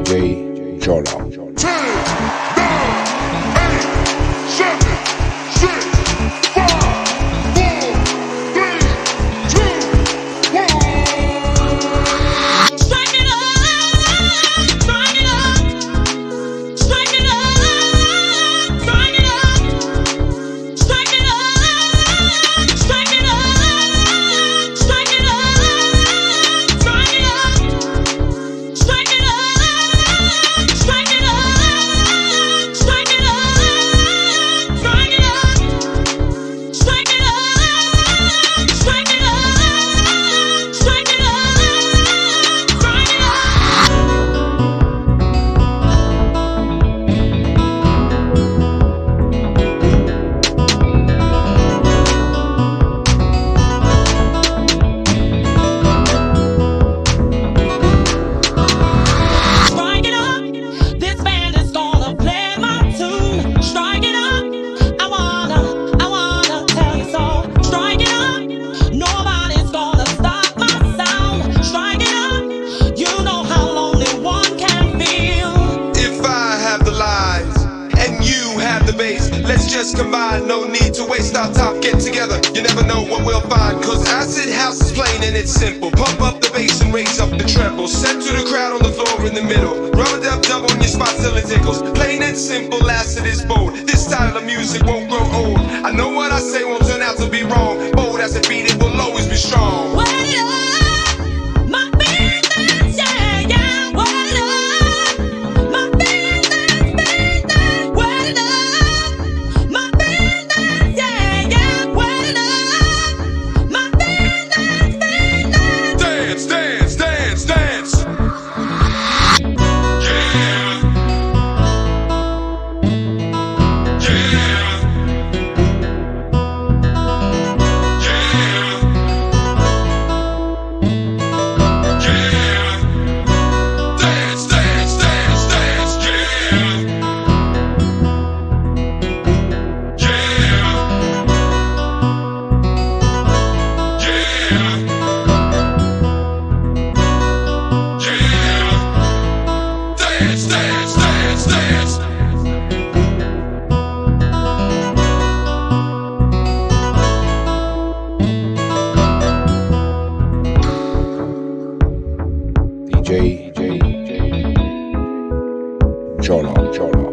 DJ Jolo. 10, 9, 8, 7, 6, 5, 4, 3, 2, 1. Strike it up, strike it up, strike it up, strike it up, strike it up, strike it up, strike it up, strike it up, strike it up, strike it up, strike it up, strike it up, strike it up, strike it up, strike it up, strike it Strike it up, this band is gonna play my tune. Strike it up, I wanna tell you so. Strike it up, nobody's gonna stop my sound. Strike it up, you know how lonely one can feel. If I have the lines and you have the bass, let's just combine. No need to waste our time. Get together, you never know what we'll find. Cause Acid House is plain and it's simple. Pump up the bass and raise up the treble. Set to the crowd on the floor in the middle. Rub-a-dub-dub on your spot till it tickles. Plain and simple, Acid is bold. This style of music won't grow old. I know what I say won't turn out to be wrong. Bold as a beat, it will always be strong. Wait up, my business, yeah, yeah. Wait up, my business, business. Wait up, my business, yeah, yeah. Wait up, my business, business. Dance, dance, dance, dance. Yeah. Yeah. DJ Jolo.